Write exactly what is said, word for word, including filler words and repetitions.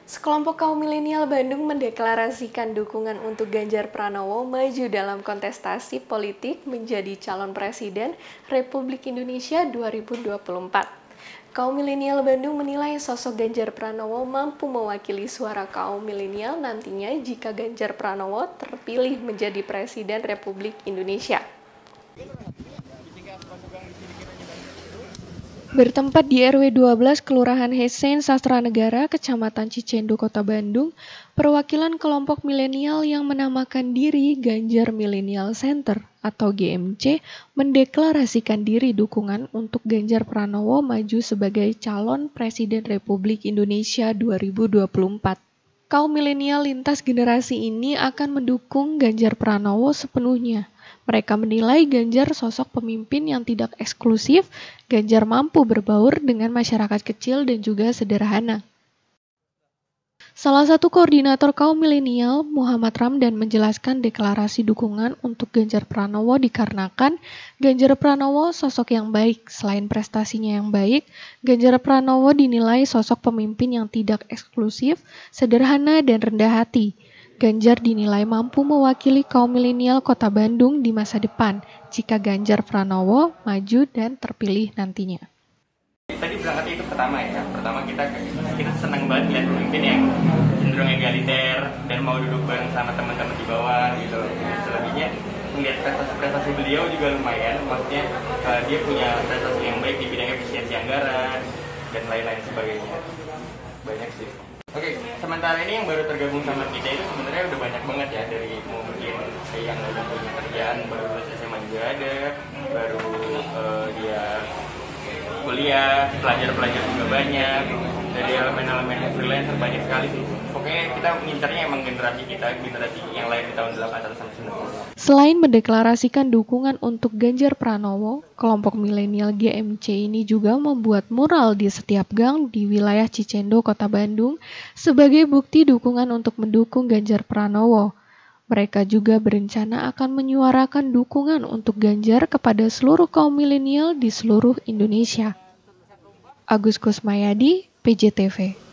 Sekelompok kaum milenial Bandung mendeklarasikan dukungan untuk Ganjar Pranowo maju dalam kontestasi politik menjadi calon presiden Republik Indonesia dua ribu dua puluh empat. Kaum milenial Bandung menilai sosok Ganjar Pranowo mampu mewakili suara kaum milenial nantinya jika Ganjar Pranowo terpilih menjadi presiden Republik Indonesia. Bertempat di R W dua belas Kelurahan Hesen, Sastra Negara, Kecamatan Cicendo, Kota Bandung, perwakilan kelompok milenial yang menamakan diri Ganjar Millennial Center atau G M C mendeklarasikan diri dukungan untuk Ganjar Pranowo maju sebagai calon Presiden Republik Indonesia dua ribu dua puluh empat. Kaum milenial lintas generasi ini akan mendukung Ganjar Pranowo sepenuhnya. Mereka menilai Ganjar sosok pemimpin yang tidak eksklusif, Ganjar mampu berbaur dengan masyarakat kecil dan juga sederhana. Salah satu koordinator kaum milenial, Muhammad Ramdan, menjelaskan deklarasi dukungan untuk Ganjar Pranowo dikarenakan Ganjar Pranowo sosok yang baik. Selain prestasinya yang baik, Ganjar Pranowo dinilai sosok pemimpin yang tidak eksklusif, sederhana, dan rendah hati. Ganjar dinilai mampu mewakili kaum milenial Kota Bandung di masa depan jika Ganjar Pranowo maju dan terpilih nantinya. Tadi berangkatnya itu pertama ya, pertama kita kita senang banget lihat pemimpin yang cenderung egaliter dan mau duduk bareng sama teman-teman di bawah gitu. Selebihnya melihat prestasi-prestasi beliau juga lumayan, maksudnya uh, dia punya prestasi yang baik di bidang efisiensi anggaran dan lain-lain sebagainya. Banyak sih. Oke, sementara ini yang baru tergabung sama kita itu sebenarnya udah banyak banget ya, dari mungkin yang udah punya kerjaan, baru lulus S M A juga ada, baru uh, dia kuliah, pelajar-pelajar juga banyak, dari elemen-elemen freelancer banyak sekali sih. Pokoknya kita mengincarnya emang generasi kita, generasi yang lain di tahun delapan sampai sembilan puluh. Selain mendeklarasikan dukungan untuk Ganjar Pranowo, kelompok milenial G M C ini juga membuat mural di setiap gang di wilayah Cicendo, Kota Bandung, sebagai bukti dukungan untuk mendukung Ganjar Pranowo. Mereka juga berencana akan menyuarakan dukungan untuk Ganjar kepada seluruh kaum milenial di seluruh Indonesia. Agus Kusmayadi, P J T V.